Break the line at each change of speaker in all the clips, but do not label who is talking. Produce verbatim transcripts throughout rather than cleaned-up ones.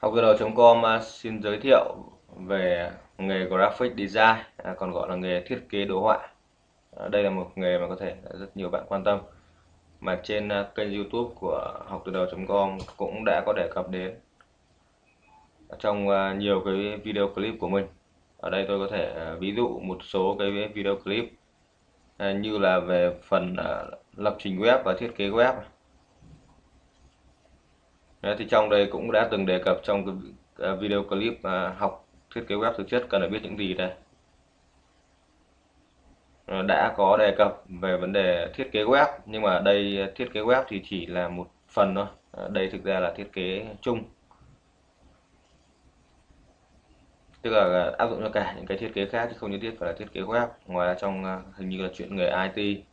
Học từ đầu chấm com à, xin giới thiệu về nghề graphic design, à, còn gọi là nghề thiết kế đồ họa. À, đây là một nghề mà có thể rất nhiều bạn quan tâm, mà trên à, kênh YouTube của học từ đầu chấm com cũng đã có đề cập đến trong à, nhiều cái video clip của mình. Ở đây tôi có thể à, ví dụ một số cái video clip à, như là về phần à, lập trình web và thiết kế web. Đấy, thì trong đây cũng đã từng đề cập trong cái à, video clip à, học thiết kế web thực chất cần phải biết những gì đây. Ờ, đã có đề cập về vấn đề thiết kế web, nhưng mà đây thiết kế web thì chỉ là một phần thôi. Ờ, đây thực ra là thiết kế chung, tức là áp dụng cho cả những cái thiết kế khác chứ không nhất thiết phải là thiết kế web. Ngoài ra trong à, hình như là chuyện nghề i tê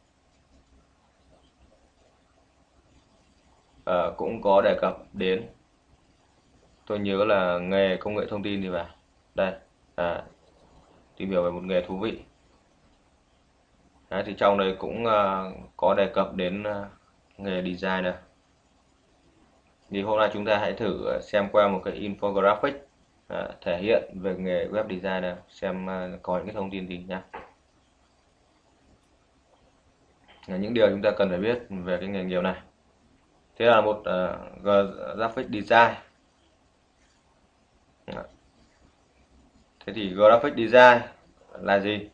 ờ, cũng có đề cập đến, tôi nhớ là nghề công nghệ thông tin thì phải. Đây, à, tìm hiểu về một nghề thú vị. Đấy, thì trong đây cũng à, có đề cập đến à, nghề design này. Thì hôm nay chúng ta hãy thử xem qua một cái infographic à, thể hiện về nghề web design này, xem à, có những cái thông tin gì nhé. Những điều chúng ta cần phải biết về cái nghề nghiệp này. Thế là một uh, graphic design. Thế thì graphic design là gì?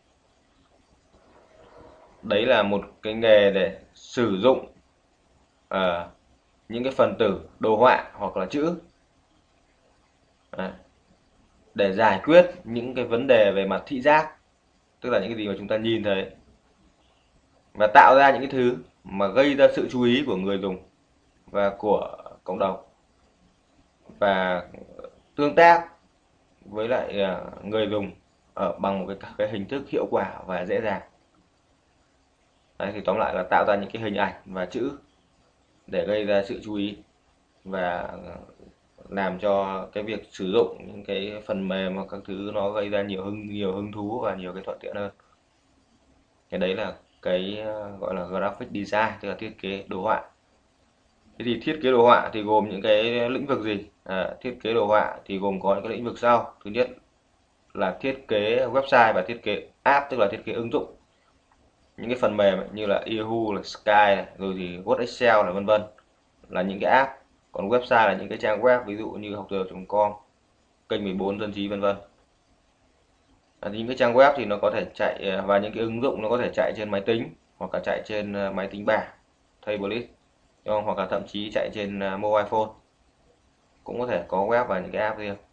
Đấy là một cái nghề để sử dụng uh, những cái phần tử đồ họa hoặc là chữ Đấy, để giải quyết những cái vấn đề về mặt thị giác, tức là những cái gì mà chúng ta nhìn thấy, và tạo ra những cái thứ mà gây ra sự chú ý của người dùng và của cộng đồng, và tương tác với lại à, người dùng ở bằng một cái, cái hình thức hiệu quả và dễ dàng. Đấy, thì tóm lại là tạo ra những cái hình ảnh và chữ để gây ra sự chú ý và làm cho cái việc sử dụng những cái phần mềm hoặc các thứ nó gây ra nhiều hứng nhiều hứng thú và nhiều cái thuận tiện hơn. Cái đấy là cái ờ, gọi là graphic design, tức là thiết kế đồ họa. Thế thì thiết kế đồ họa thì gồm những cái lĩnh vực gì? À, thiết kế đồ họa thì gồm có những cái lĩnh vực sau. Thứ nhất là thiết kế website và thiết kế app, tức là thiết kế ứng dụng. Những cái phần mềm ấy, như là Yahoo, là Sky này, rồi thì Word, Excel là vân vân, là những cái app. Còn website là những cái trang web, ví dụ như học từ chấm com, kênh mười bốn, dân trí vân vân. À, những cái trang web thì nó có thể chạy, và những cái ứng dụng nó có thể chạy trên máy tính hoặc là chạy trên ờ, máy tính bảng, tablet, hoặc là thậm chí chạy trên ờ, mobile phone, cũng có thể có web và những cái app riêng.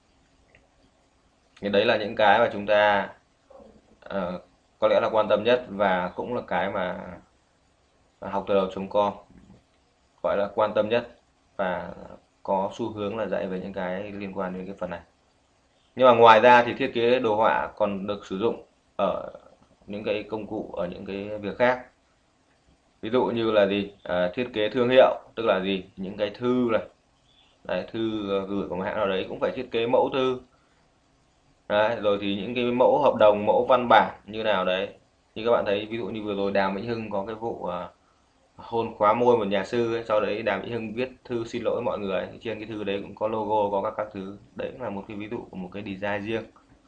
Thì đấy là những cái mà chúng ta uh, có lẽ là quan tâm nhất, và cũng là cái mà học từ đầu chấm com gọi là quan tâm nhất, và có xu hướng là dạy về những cái liên quan đến cái phần này. Nhưng mà ngoài ra thì thiết kế đồ họa còn được sử dụng ở những cái công cụ, ở những cái việc khác. Ví dụ như là gì? À, thiết kế thương hiệu, tức là gì? Những cái thư này, đấy, thư gửi của một hãng nào đấy cũng phải thiết kế mẫu thư. Đấy, rồi thì những cái mẫu hợp đồng, mẫu văn bản như nào đấy. Như các bạn thấy, ví dụ như vừa rồi Đàm Vĩnh Hưng có cái vụ à, hôn khóa môi một nhà sư ấy, sau đấy Đàm Vĩnh Hưng viết thư xin lỗi mọi người, trên cái thư đấy cũng có logo, có các các thứ. Đấy cũng là một cái ví dụ của một cái design riêng.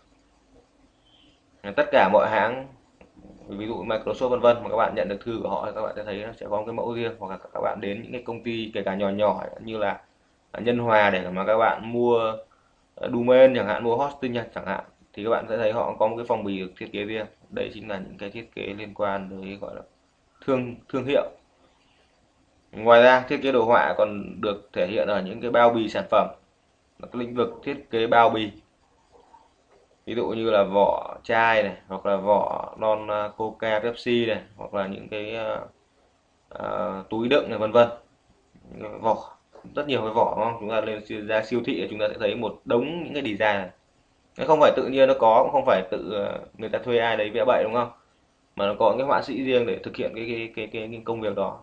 Tất cả mọi hãng, ví dụ Microsoft vân vân, mà các bạn nhận được thư của họ thì các bạn sẽ thấy nó sẽ có một cái mẫu riêng, hoặc là các bạn đến những cái công ty kể cả nhỏ nhỏ như là Nhân Hòa để mà các bạn mua domain chẳng hạn, mua hosting chẳng hạn, thì các bạn sẽ thấy họ có một cái phong bì được thiết kế riêng. Đấy chính là những cái thiết kế liên quan tới gọi là thương thương hiệu. Ngoài ra thiết kế đồ họa còn được thể hiện ở những cái bao bì sản phẩm, là cái lĩnh vực thiết kế bao bì. Ví dụ như là vỏ chai này, hoặc là vỏ lon Coca, Pepsi này, hoặc là những cái uh, uh, túi đựng này vân vân. Vỏ, rất nhiều cái vỏ, đúng không? Chúng ta lên ra siêu thị chúng ta sẽ thấy một đống những cái design này. Nó không phải tự nhiên nó có, cũng không phải tự người ta thuê ai đấy vẽ bậy, đúng không? Mà nó có những cái họa sĩ riêng để thực hiện cái cái cái cái, cái công việc đó.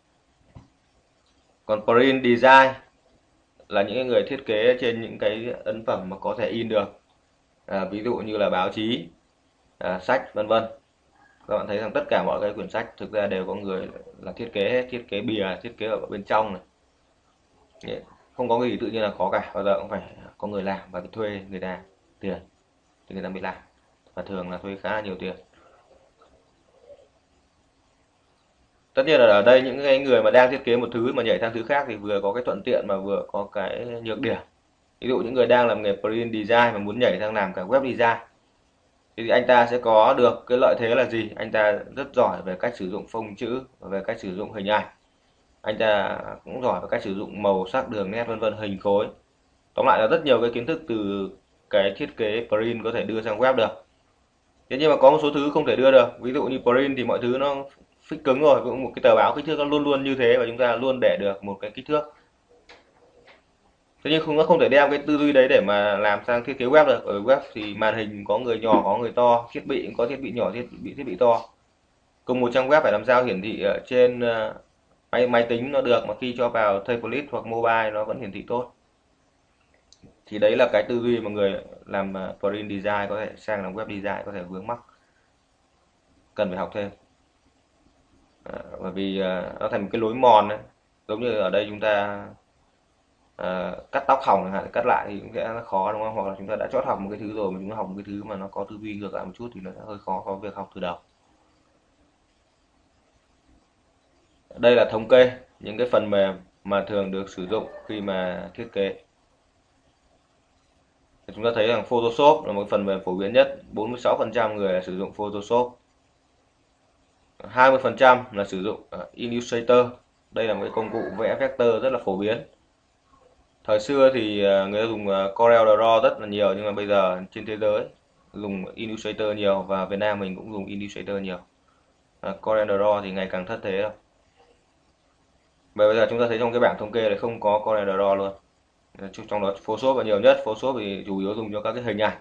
Còn print design là những người thiết kế trên những cái ấn phẩm mà có thể in được, à, ví dụ như là báo chí, à, sách vân vân. Các bạn thấy rằng tất cả mọi cái quyển sách thực ra đều có người là thiết kế hết, thiết kế bìa, thiết kế ở bên trong này. Không có cái gì tự nhiên là có cả, bao giờ cũng phải có người làm và phải thuê người ta tiền thì người ta mới làm, và thường là thuê khá là nhiều tiền. Tất nhiên là ở đây những cái người mà đang thiết kế một thứ mà nhảy sang thứ khác thì vừa có cái thuận tiện mà vừa có cái nhược điểm. Ví dụ những người đang làm nghề print design mà muốn nhảy sang làm cả web design thì anh ta sẽ có được cái lợi thế là gì? Anh ta rất giỏi về cách sử dụng phông chữ và về cách sử dụng hình ảnh. Anh ta cũng giỏi về cách sử dụng màu sắc, đường nét vân vân, hình khối. Tóm lại là rất nhiều cái kiến thức từ cái thiết kế print có thể đưa sang web được. Thế nhưng mà có một số thứ không thể đưa được. Ví dụ như print thì mọi thứ nó fix cứng rồi, cũng một cái tờ báo kích thước nó luôn luôn như thế và chúng ta luôn để được một cái kích thước. Thế nhưng không nó không thể đem cái tư duy đấy để mà làm sang thiết kế web được. Ở web thì màn hình có người nhỏ có người to, thiết bị cũng có thiết bị nhỏ thiết bị thiết bị to. Cùng một trang web phải làm sao hiển thị ở trên ờ, máy máy tính nó được mà khi cho vào tablet hoặc mobile nó vẫn hiển thị tốt. Thì đấy là cái tư duy mà người làm ờ, print design có thể sang làm web design có thể vướng mắc, cần phải học thêm. À, bởi vì à, nó thành một cái lối mòn đấy, giống như ở đây chúng ta à, cắt tóc hỏng chẳng hạn, cắt lại thì cũng sẽ khó đúng không, hoặc là chúng ta đã chót học một cái thứ rồi mà chúng ta học một cái thứ mà nó có tư duy ngược lại một chút thì nó sẽ hơi khó có việc học từ đầu. Đây là thống kê những cái phần mềm mà thường được sử dụng khi mà thiết kế. Chúng ta thấy rằng Photoshop là một phần mềm phổ biến nhất, bốn mươi sáu phần trăm người là sử dụng Photoshop, hai mươi phần trăm là sử dụng uh, Illustrator. Đây là một cái công cụ vẽ vector rất là phổ biến. Thời xưa thì uh, người ta dùng uh, Corel Draw rất là nhiều, nhưng mà bây giờ trên thế giới dùng Illustrator nhiều và Việt Nam mình cũng dùng Illustrator nhiều. Uh, Corel Draw thì ngày càng thất thế rồi. Bây giờ chúng ta thấy trong cái bảng thống kê này không có Corel Draw luôn. Trong đó Photoshop là nhiều nhất. Photoshop thì chủ yếu dùng cho các cái hình ảnh.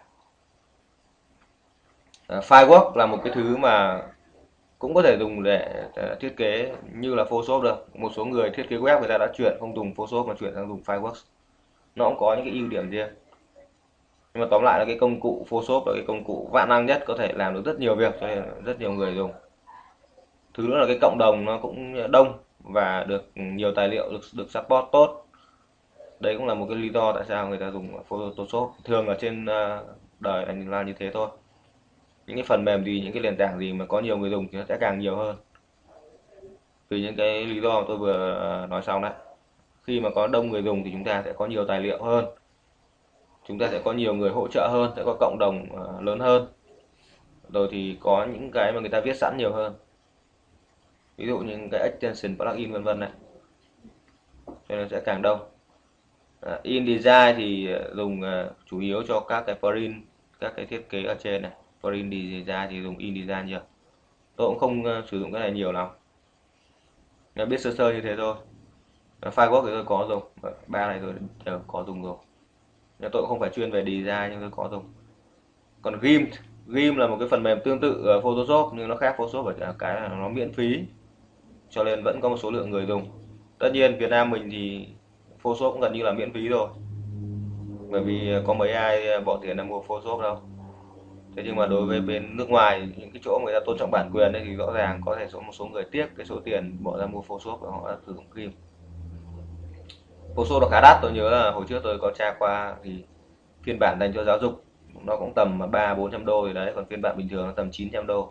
Uh, Firework là một cái thứ mà cũng có thể dùng để thiết kế như là Photoshop được. Một số người thiết kế web người ta đã chuyển không dùng Photoshop mà chuyển sang dùng Fireworks. Nó cũng có những cái ưu điểm riêng. Nhưng mà tóm lại là cái công cụ Photoshop là cái công cụ vạn năng nhất, có thể làm được rất nhiều việc cho nên rất nhiều người dùng. Thứ nữa là cái cộng đồng nó cũng đông và được nhiều tài liệu được được support tốt. Đấy cũng là một cái lý do tại sao người ta dùng Photoshop. Thường là trên đời là như thế thôi. Những cái phần mềm gì, những cái nền tảng gì mà có nhiều người dùng thì nó sẽ càng nhiều hơn. Vì những cái lý do mà tôi vừa nói xong đấy. Khi mà có đông người dùng thì chúng ta sẽ có nhiều tài liệu hơn. Chúng ta sẽ có nhiều người hỗ trợ hơn, sẽ có cộng đồng lớn hơn. Rồi thì có những cái mà người ta viết sẵn nhiều hơn. Ví dụ những cái extension, plugin vân vân này. Cho nên sẽ càng đông. À, InDesign thì dùng chủ yếu cho các cái print, các cái thiết kế ở trên này. Print design thì dùng InDesign nhiều. Tôi cũng không sử dụng cái này nhiều lắm. Nên biết sơ sơ như thế thôi. Fireworks thì tôi có dùng, ba này tôi đều có dùng rồi. Nhưng tôi cũng không phải chuyên về design nhưng tôi có dùng. Còn GIMP, GIMP là một cái phần mềm tương tự Photoshop nhưng nó khác Photoshop ở cái là nó miễn phí, cho nên vẫn có một số lượng người dùng. Tất nhiên Việt Nam mình thì Photoshop cũng gần như là miễn phí rồi, bởi vì có mấy ai bỏ tiền để mua Photoshop đâu. Thế nhưng mà đối với bên nước ngoài, những cái chỗ người ta tôn trọng bản quyền ấy, thì rõ ràng có thể số một số người tiếc cái số tiền bỏ ra mua Photoshop và họ đã sử dụng GIMP. Photoshop nó khá đắt, tôi nhớ là hồi trước tôi có tra qua thì phiên bản dành cho giáo dục nó cũng tầm ba bốn trăm đô rồi đấy, còn phiên bản bình thường nó tầm chín trăm đô.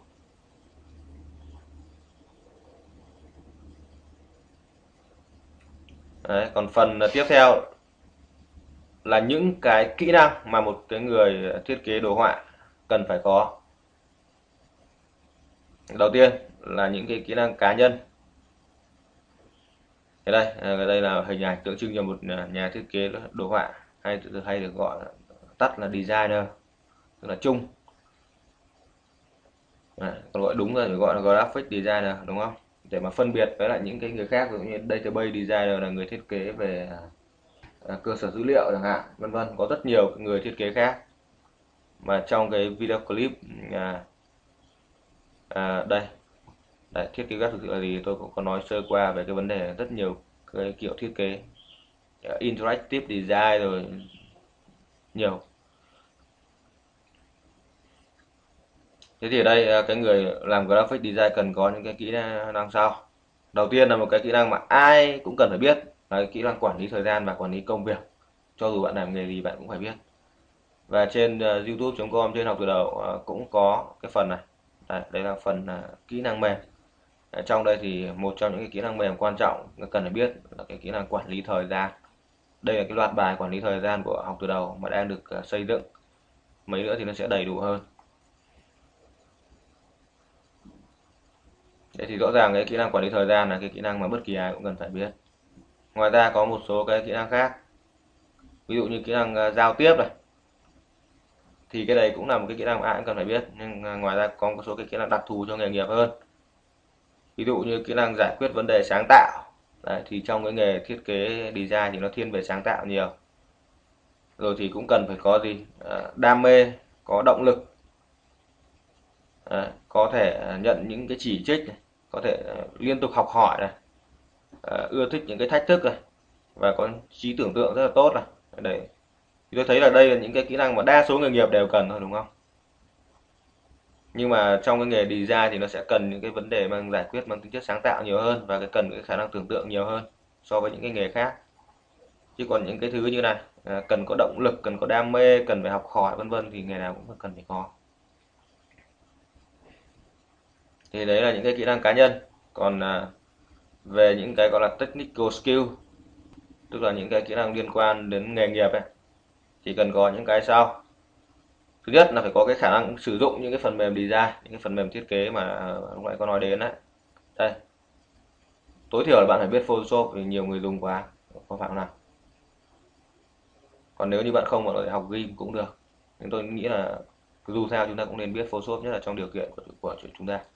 Đấy, còn phần tiếp theo là những cái kỹ năng mà một cái người thiết kế đồ họa cần phải có. Đầu tiên là những cái kỹ năng cá nhân. Thế đây, đây là hình ảnh tượng trưng cho một nhà thiết kế đồ họa, hay hay được gọi tắt là designer, tức là chung. Đấy, còn gọi đúng là gọi là graphic designer đúng không? Để mà phân biệt với lại những cái người khác, ví dụ như database designer là người thiết kế về à, cơ sở dữ liệu chẳng hạn, vân vân, có rất nhiều người thiết kế khác. Mà trong cái video clip à, à, đây, đây thiết kế web thực sự là gì, tôi cũng có nói sơ qua về cái vấn đề rất nhiều cái kiểu thiết kế uh, interactive design rồi nhiều. Thế thì ở đây cái người làm graphic design cần có những cái kỹ năng sau. Đầu tiên là một cái kỹ năng mà ai cũng cần phải biết, là cái kỹ năng quản lý thời gian và quản lý công việc. Cho dù bạn làm nghề gì bạn cũng phải biết. Và trên uh, youtube chấm com, trên học từ đầu uh, cũng có cái phần này. Đây, đây là phần uh, kỹ năng mềm. Ở trong đây thì một trong những cái kỹ năng mềm quan trọng cần phải biết là cái kỹ năng quản lý thời gian. Đây là cái loạt bài quản lý thời gian của học từ đầu mà đang được uh, xây dựng. Mấy nữa thì nó sẽ đầy đủ hơn. Thế thì rõ ràng cái kỹ năng quản lý thời gian là cái kỹ năng mà bất kỳ ai cũng cần phải biết. Ngoài ra có một số cái kỹ năng khác. Ví dụ như kỹ năng uh, giao tiếp này. Thì cái đấy cũng là một cái kỹ năng mà ai cũng cần phải biết, nhưng uh, ngoài ra có một số cái kỹ năng đặc thù cho nghề nghiệp hơn. Ví dụ như kỹ năng giải quyết vấn đề sáng tạo. Đấy, thì trong cái nghề thiết kế design thì nó thiên về sáng tạo nhiều. Rồi thì cũng cần phải có gì? À, đam mê, có động lực. À, có thể nhận những cái chỉ trích này, có thể uh, liên tục học hỏi này, uh, ưa thích những cái thách thức này, và có trí tưởng tượng rất là tốt này. Đấy. Thì tôi thấy là đây là những cái kỹ năng mà đa số nghề nghiệp đều cần thôi, đúng không? Nhưng mà trong cái nghề design thì nó sẽ cần những cái vấn đề mang giải quyết mang tính chất sáng tạo nhiều hơn, và cái cần cái khả năng tưởng tượng nhiều hơn so với những cái nghề khác. Chứ còn những cái thứ như này, à, cần có động lực, cần có đam mê, cần phải học hỏi vân vân thì nghề nào cũng cần phải có. Thì đấy là những cái kỹ năng cá nhân. Còn à, về những cái gọi là technical skill, tức là những cái kỹ năng liên quan đến nghề nghiệp ấy, thì cần có những cái sau. Thứ nhất là phải có cái khả năng sử dụng những cái phần mềm design, những cái phần mềm thiết kế mà lúc nãy có nói đến đấy. Đây, tối thiểu là bạn phải biết Photoshop vì nhiều người dùng quá, có phải không nào? Còn nếu như bạn không, bạn có thể học game cũng được. Nhưng tôi nghĩ là dù sao chúng ta cũng nên biết Photoshop, nhất là trong điều kiện của, của chúng ta.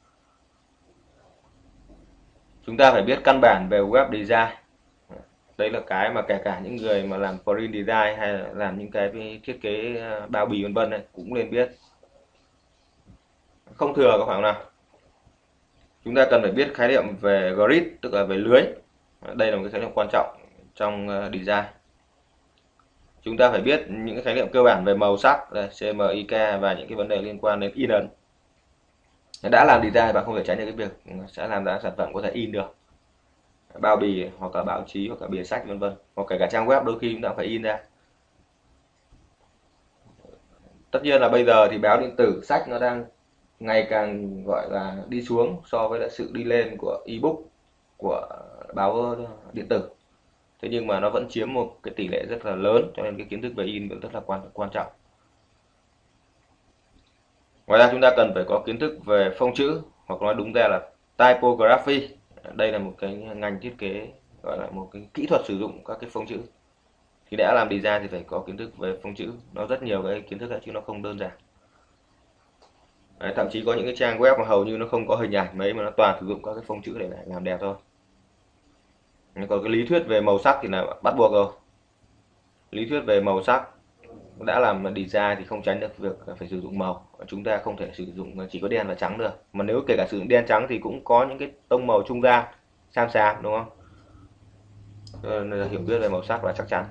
Chúng ta phải biết căn bản về web design. Đấy là cái mà kể cả những người mà làm print design hay là làm những cái thiết kế bao bì vân vân này cũng nên biết. Không thừa, có phải không nào? Chúng ta cần phải biết khái niệm về grid, tức là về lưới. Đây là một cái khái niệm quan trọng trong design. Chúng ta phải biết những cái khái niệm cơ bản về màu sắc, đây, xê em i ca, và những cái vấn đề liên quan đến in ấn. Đã làm design bạn không thể tránh được cái việc sẽ làm ra sản phẩm có thể in được, bao bì hoặc là báo chí hoặc là bìa sách vân vân, hoặc kể cả trang web đôi khi chúng ta phải in ra. Tất nhiên là bây giờ thì báo điện tử, sách nó đang ngày càng gọi là đi xuống so với lại sự đi lên của ebook, của báo điện tử. Thế nhưng mà nó vẫn chiếm một cái tỷ lệ rất là lớn, cho nên cái kiến thức về in vẫn rất là quan quan trọng. Ngoài ra chúng ta cần phải có kiến thức về phông chữ, hoặc nói đúng ra là typography. Đây là một cái ngành thiết kế, gọi là một cái kỹ thuật sử dụng các cái phông chữ. Thì đã làm design thì phải có kiến thức về phông chữ, nó rất nhiều cái kiến thức ấy, chứ nó không đơn giản. Đấy, thậm chí có những cái trang web mà hầu như nó không có hình ảnh mấy, mà nó toàn sử dụng các cái phông chữ để làm đẹp thôi. Còn cái lý thuyết về màu sắc thì là bắt buộc rồi. Lý thuyết về màu sắc đã làm design thì không tránh được việc phải sử dụng màu. Chúng ta không thể sử dụng chỉ có đen và trắng được. Mà nếu kể cả sử dụng đen trắng thì cũng có những cái tông màu trung gian, xám xám, đúng không? Nên hiểu biết về màu sắc là chắc chắn.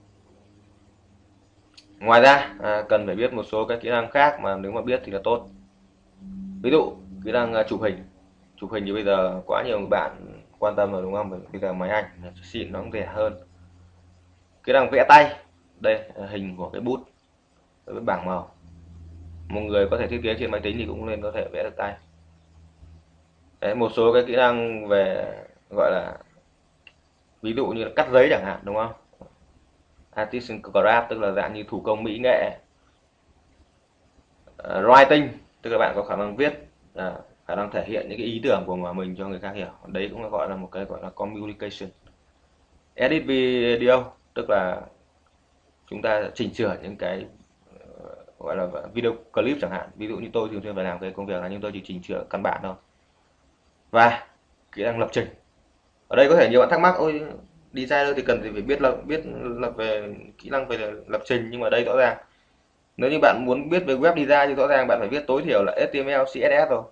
Ngoài ra à, cần phải biết một số cái kỹ năng khác mà nếu mà biết thì là tốt. Ví dụ kỹ năng uh, chụp hình. Chụp hình thì bây giờ quá nhiều bạn quan tâm rồi, đúng không? Bây giờ máy ảnh xịn nó cũng rẻ hơn. Kỹ năng vẽ tay. Đây hình của cái bút với bảng màu. Một người có thể thiết kế trên máy tính thì cũng nên có thể vẽ được tay. Đấy, một số cái kỹ năng về gọi là ví dụ như là cắt giấy chẳng hạn, đúng không? Artisan craft tức là dạng như thủ công mỹ nghệ. Uh, writing tức là bạn có khả năng viết, uh, khả năng thể hiện những cái ý tưởng của mình cho người khác hiểu. Đấy cũng là gọi là một cái gọi là communication. Edit video tức là chúng ta chỉnh sửa những cái uh, gọi là video clip chẳng hạn. Ví dụ như tôi thường xuyên phải làm cái công việc là nhưng tôi chỉ chỉnh sửa căn bản thôi. Và kỹ năng lập trình. Ở đây có thể nhiều bạn thắc mắc, ôi designer thì cần thì phải biết là biết lập về kỹ năng về lập trình, nhưng mà đây rõ ràng nếu như bạn muốn biết về web design thì rõ ràng bạn phải biết tối thiểu là ếch ti em eo, xê ét ét rồi.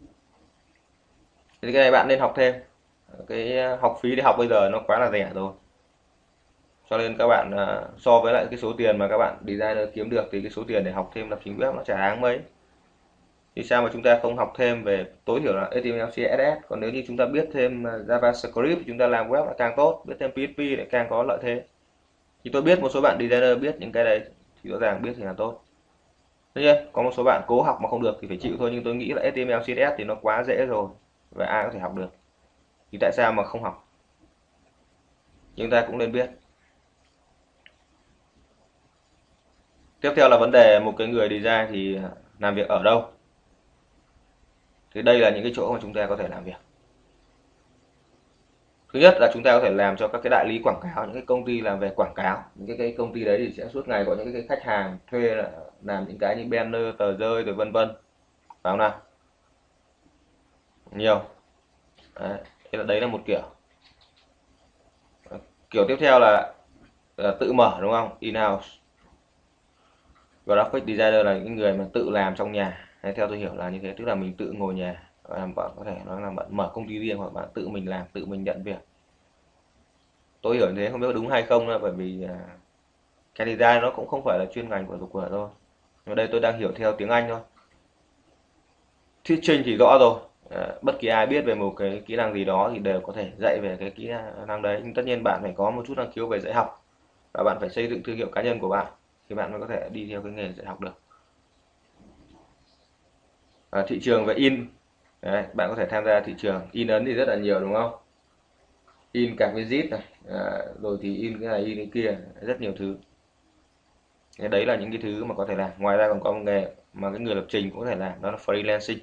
Thì cái này bạn nên học thêm. Cái học phí để học bây giờ nó quá là rẻ rồi. Cho nên các bạn so với lại cái số tiền mà các bạn designer kiếm được thì cái số tiền để học thêm lập trình web nó chả đáng mấy. Thì sao mà chúng ta không học thêm về tối thiểu là hát tê em lờ xê ét ес. Còn nếu như chúng ta biết thêm ờ, JavaScript thì chúng ta làm web là càng tốt, biết thêm pê hát pê lại càng có lợi thế. Thì tôi biết một số bạn designer biết những cái đấy thì rõ ràng biết thì là tốt. Tất nhiên có một số bạn cố học mà không được thì phải chịu thôi, nhưng tôi nghĩ là hát tê em lờ xê ét ес thì nó quá dễ rồi và ai có thể học được. Thì tại sao mà không học? Chúng ta cũng nên biết. Tiếp theo là vấn đề một cái người design thì làm việc ở đâu? Thì đây là những cái chỗ mà chúng ta có thể làm việc. Thứ nhất là chúng ta có thể làm cho các cái đại lý quảng cáo, những cái công ty làm về quảng cáo. Những cái, cái công ty đấy thì sẽ suốt ngày có những cái khách hàng thuê là làm những cái như banner, tờ rơi rồi vân vân. Phải không nào? Nhiều. Đấy, thế là đấy là một kiểu. Kiểu tiếp theo là, là tự mở đúng không? In-house. Graphic designer là những người mà tự làm trong nhà. Đấy, theo tôi hiểu là như thế, tức là mình tự ngồi nhà, bạn có thể nói là bạn mở công ty riêng hoặc bạn tự mình làm, tự mình nhận việc. Tôi hiểu như thế, không biết có đúng hay không nữa, bởi vì à, cái design nó cũng không phải là chuyên ngành của dục của thôi. Nhưng đây tôi đang hiểu theo tiếng Anh thôi. Thuyết trình thì rõ rồi. À, bất kỳ ai biết về một cái kỹ năng gì đó thì đều có thể dạy về cái kỹ năng đấy. Nhưng tất nhiên bạn phải có một chút năng khiếu về dạy học và bạn phải xây dựng thương hiệu cá nhân của bạn thì bạn mới có thể đi theo cái nghề dạy học được. À, thị trường về in, đấy, bạn có thể tham gia thị trường in ấn thì rất là nhiều đúng không? In các visit này, à, rồi thì in cái này in cái kia, rất nhiều thứ. Cái đấy là những cái thứ mà có thể làm. Ngoài ra còn có một nghề mà cái người lập trình cũng có thể làm, đó là freelancing.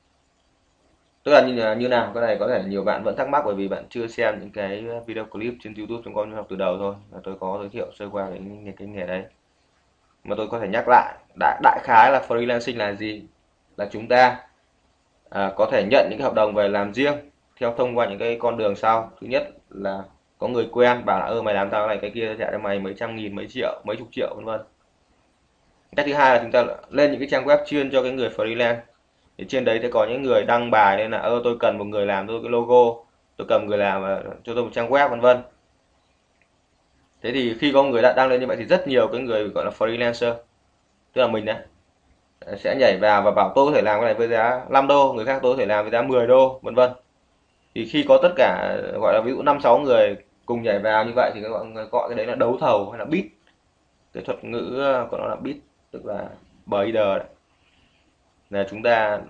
Tức là như, như nào? Cái này có thể nhiều bạn vẫn thắc mắc bởi vì bạn chưa xem những cái video clip trên YouTube trong con học từ đầu thôi. Và tôi có giới thiệu sơ qua cái, cái, cái nghề đấy. Mà tôi có thể nhắc lại, đại, đại khái là freelancing là gì? Là chúng ta à, có thể nhận những cái hợp đồng về làm riêng theo thông qua những cái con đường sau. Thứ nhất là có người quen bảo là ơ mày làm tao cái này cái kia, trả cho mày mấy trăm nghìn, mấy triệu, mấy chục triệu vân vân. Cách thứ hai là chúng ta lên những cái trang web chuyên cho cái người freelance. Thì trên đấy thì có những người đăng bài nên là ơ tôi cần một người làm tôi cái logo, tôi cần người làm cho tôi một trang web vân vân. Thế thì khi có người đã đăng lên như vậy thì rất nhiều cái người gọi là freelancer, tức là mình đấy, sẽ nhảy vào và bảo tôi có thể làm cái này với giá năm đô, người khác tôi có thể làm với giá mười đô vân vân. Thì khi có tất cả gọi là ví dụ năm sáu người cùng nhảy vào như vậy thì gọi, gọi cái đấy là đấu thầu hay là bid. Cái thuật ngữ của nó là bid, tức là bidder đấy. Là chúng ta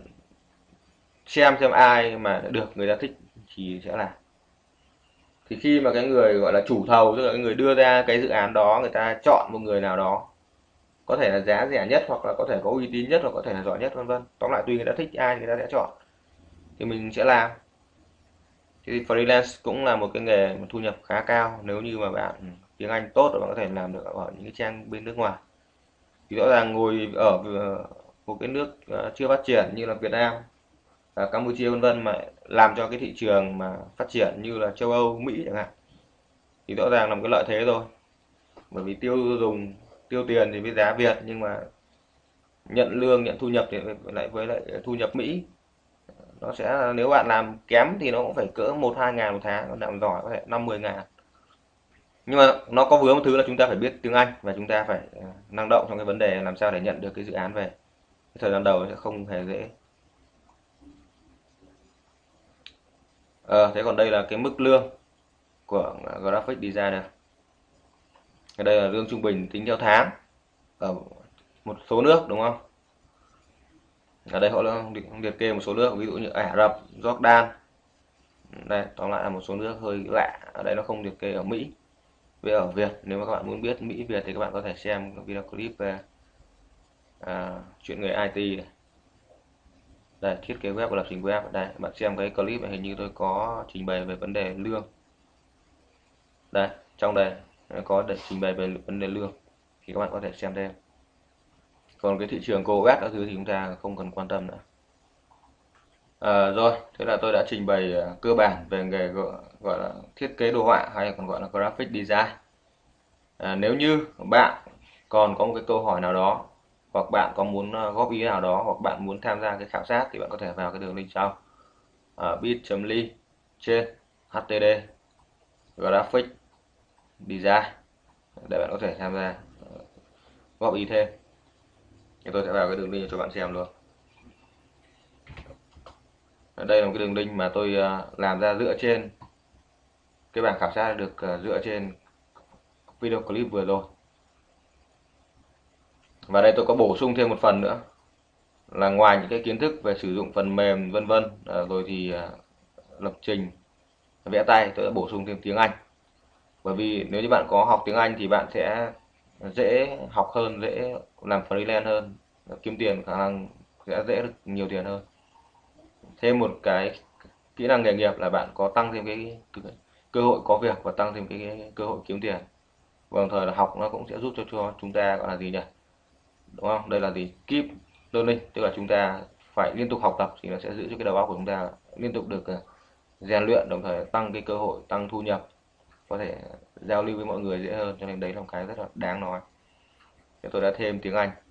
xem xem ai mà được người ta thích thì sẽ làm. Thì khi mà cái người gọi là chủ thầu, tức là cái người đưa ra cái dự án đó, người ta chọn một người nào đó có thể là giá rẻ nhất hoặc là có thể có uy tín nhất hoặc có thể là giỏi nhất vân vân. Tóm lại tùy người ta thích ai người ta sẽ chọn thì mình sẽ làm. Thì freelance cũng là một cái nghề mà thu nhập khá cao nếu như mà bạn tiếng Anh tốt và bạn có thể làm được ở những cái trang bên nước ngoài. Thì rõ ràng ngồi ở một cái nước chưa phát triển như là Việt Nam, Campuchia vân vân mà làm cho cái thị trường mà phát triển như là châu Âu, Mỹ chẳng hạn thì rõ ràng là một cái lợi thế rồi. Bởi vì tiêu dùng, tiêu tiền thì với giá Việt nhưng mà nhận lương, nhận thu nhập thì lại với lại thu nhập Mỹ. Nó sẽ nếu bạn làm kém thì nó cũng phải cỡ một hai ngàn một tháng, còn làm giỏi có thể năm mười ngàn. Nhưng mà nó có vướng một thứ là chúng ta phải biết tiếng Anh và chúng ta phải năng động trong cái vấn đề làm sao để nhận được cái dự án về. Thời gian đầu sẽ không hề dễ. Ờ, thế còn đây là cái mức lương của graphic designer. Cái đây là lương trung bình tính theo tháng ở một số nước đúng không? Ở đây họ liệt kê một số nước ví dụ như Ả Rập, Jordan. Đây, tóm lại là một số nước hơi lạ. Ở đây nó không liệt kê ở Mỹ. Với ở Việt, nếu mà các bạn muốn biết Mỹ Việt thì các bạn có thể xem video clip về à, chuyện người i tê này. Đây, thiết kế web và lập trình web. Đây, bạn xem cái clip này hình như tôi có trình bày về vấn đề lương. Đây, trong đây có để trình bày về vấn đề lương thì các bạn có thể xem thêm. Còn cái thị trường cô gắt các thứ thì chúng ta không cần quan tâm nữa. À, rồi, thế là tôi đã trình bày uh, cơ bản về nghề gọi, gọi là thiết kế đồ họa hay còn gọi là graphic design. À, nếu như bạn còn có một cái câu hỏi nào đó hoặc bạn có muốn uh, góp ý nào đó hoặc bạn muốn tham gia cái khảo sát thì bạn có thể vào cái đường link sau uh, bit.ly trên hát tê đê graphic design để bạn có thể tham gia uh, góp ý thêm. Thì tôi sẽ vào cái đường link cho bạn xem luôn. Đây là một cái đường link mà tôi à, làm ra dựa trên cái bảng khảo sát được à, dựa trên video clip vừa rồi. Và đây tôi có bổ sung thêm một phần nữa là ngoài những cái kiến thức về sử dụng phần mềm vân vân, à, rồi thì à, lập trình, vẽ tay, tôi đã bổ sung thêm tiếng Anh. Bởi vì nếu như bạn có học tiếng Anh thì bạn sẽ dễ học hơn, dễ làm freelance hơn, kiếm tiền khả năng sẽ dễ được nhiều tiền hơn. Thêm một cái kỹ năng nghề nghiệp là bạn có tăng thêm cái, cái cơ hội có việc và tăng thêm cái, cái cơ hội kiếm tiền. Và đồng thời là học nó cũng sẽ giúp cho, cho chúng ta gọi là gì nhỉ? Đúng không? Đây là gì? Keep learning, tức là chúng ta phải liên tục học tập thì nó sẽ giữ cho cái đầu óc của chúng ta liên tục được ờ, rèn luyện, đồng thời tăng cái cơ hội tăng thu nhập, có thể giao lưu với mọi người dễ hơn, cho nên đấy là một cái rất là đáng nói. Thì tôi đã thêm tiếng Anh.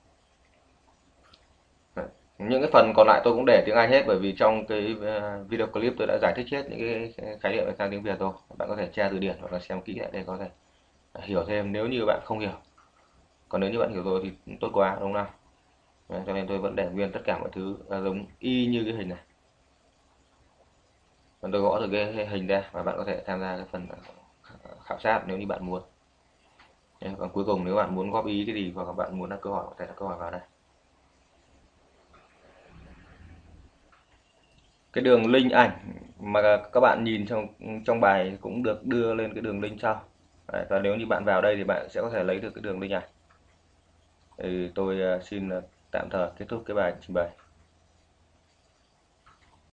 Đấy. Những cái phần còn lại tôi cũng để tiếng Anh hết, bởi vì trong cái ờ, video clip tôi đã giải thích hết những cái khái niệm sang tiếng Việt rồi. Bạn có thể tra từ điển hoặc là xem kỹ lại để có thể hiểu thêm nếu như bạn không hiểu. Còn nếu như bạn hiểu rồi thì tốt quá, đúng không nào? Đấy, cho nên tôi vẫn để nguyên tất cả mọi thứ là giống y như cái hình này. Còn tôi gõ được cái hình ra và bạn có thể tham gia cái phần khảo sát nếu như bạn muốn. Còn cuối cùng nếu bạn muốn góp ý cái gì hoặc là bạn muốn đặt câu hỏi có thể đặt câu hỏi vào đây. Cái đường link ảnh mà các bạn nhìn trong trong bài cũng được đưa lên cái đường link sau. Đấy, và nếu như bạn vào đây thì bạn sẽ có thể lấy được cái đường link ảnh. Thì tôi ờ, xin ờ, tạm thời kết thúc cái bài trình bày.